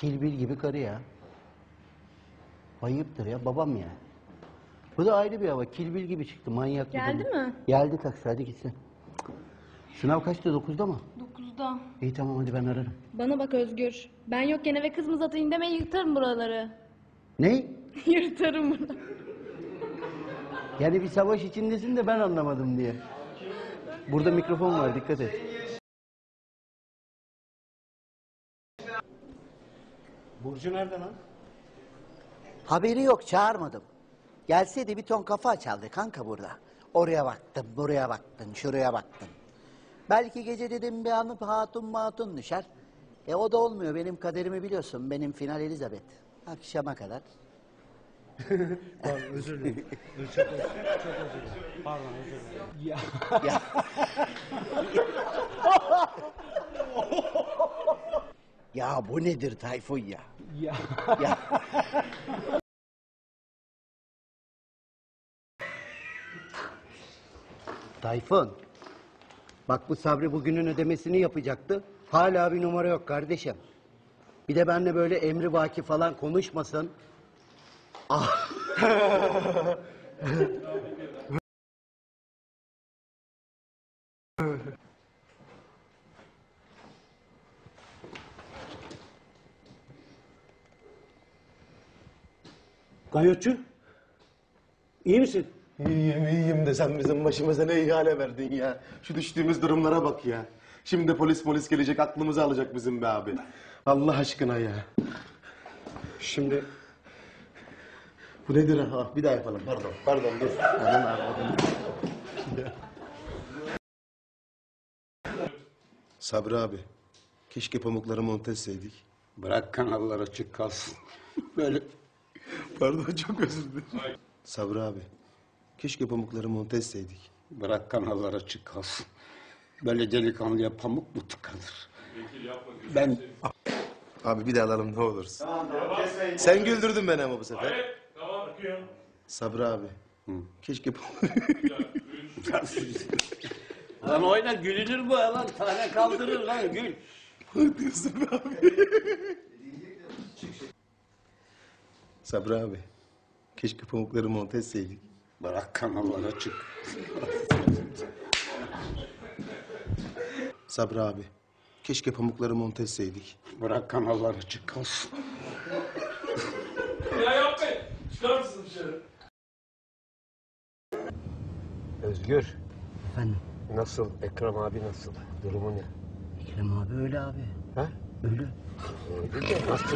Kilbil gibi karı ya. Ayıptır ya, babam ya. Bu da ayrı bir hava, Kilbil gibi çıktı, manyak. Geldi mi? Geldi taksi, hadi gitsin. Sınav kaçtı, 9'da mı? 9'da. İyi tamam, hadi ben ararım. Bana bak Özgür. Ben yokken eve kız mı satayım deme, yırtarım buraları. Ne? Yırtarım buraları. Yani bir savaş içindesin de ben anlamadım diye. Burada mikrofon var, dikkat et. Burcu nerede lan? Haberi yok, çağırmadım. Gelseydi bir ton kafa açardı kanka burada. Oraya baktım, buraya baktın, şuraya baktın. Belki gece dedim bir anıp hatun düşer. O da olmuyor, benim kaderimi biliyorsun. Benim final Elizabeth. Akşama kadar. Pardon, özür dilerim. Çok özür dilerim. Pardon, özür dilerim. Ya. Ya bu nedir Tayfun ya? Ya. Tayfun. Bak bu Sabri bugünün ödemesini yapacaktı. Hala bir numara yok kardeşim. Bir de benimle böyle emri vaki falan konuşmasın. Ah. Gayotçu, iyi misin? İyiyim de sen bizim başımıza ne ihale verdin ya. Şu düştüğümüz durumlara bak ya. Şimdi polis gelecek, aklımızı alacak bizim be abi. Allah aşkına ya. Şimdi... Bu nedir ha? Bir daha yapalım, pardon dur. Aman abi. Sabri abi, keşke pamukları monte etseydik. Bırak kanallar açık kalsın. Böyle Pardon, çok özür dilerim. Sabri abi, keşke pamukları monte etseydik. bırak kanallar açık kalsın. Böyle delikanlıya pamuk mu tıkanır? Ben Abi bir daha alalım ne olursun. Sen güldürdün beni ama bu sefer. Hayır, tamam akıyor. Sabri abi, keşke lan oyna gülünür bu lan. Tane kaldırır lan gül. diyorsun be abi. Sabri abi, keşke pamukları monte etseydik. Bırak kanallar açık. Sabri abi, keşke pamukları monte etseydik. Bırak kanallar açık kalsın. Ya yapmayın. Çıkar mısın dışarı? Özgür, Efendim, nasıl? Ekrem abi nasıl? Durumu ne? Ekrem abi öyle abi. Ha? Öyle. Nasıl?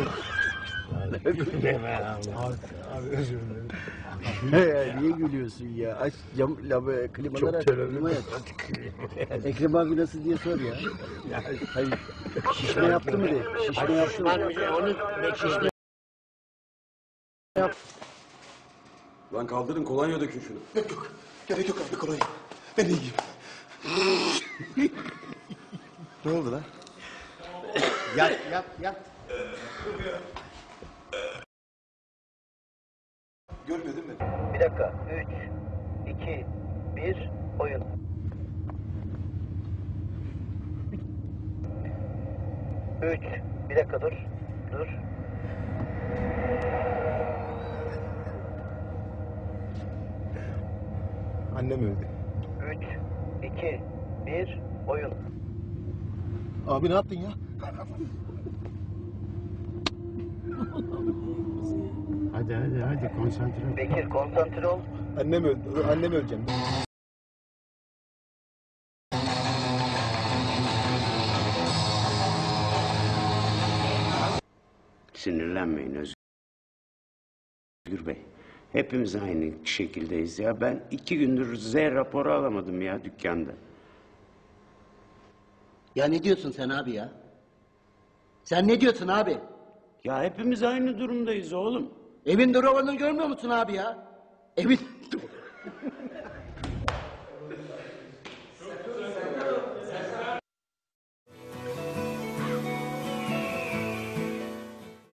Abi özür dilerim. Niye gülüyorsun ya? Aç klimaları aç. Çok Klimayı aç. Ekrem abi nasıl diye sor ya. Hayır. Şişme yaptı mı de? Şişme yaptı mı? Şişme Lan kaldırın, kolonya dökün şunu. Yok, gerek yok abi kolonya. Ben iyiyim. Ne oldu lan? Yat. Görmedin mi? Bir dakika. 3, 2, 1, oyun. Üç. Bir dakika dur. Annem öldü. 3, 2, 1, oyun. Abi ne yaptın ya? Hadi konsantre ol. Bekir konsantre ol. Annem öldü. Annem öleceğim. Sinirlenmeyin Özgür Bey. Hepimiz aynı şekildeyiz ya. Ben 2 gündür Z raporu alamadım ya dükkanda. Ya ne diyorsun sen abi ya? Sen ne diyorsun abi? Ya hepimiz aynı durumdayız oğlum. Evin duvarını görmüyor musun abi ya? Evin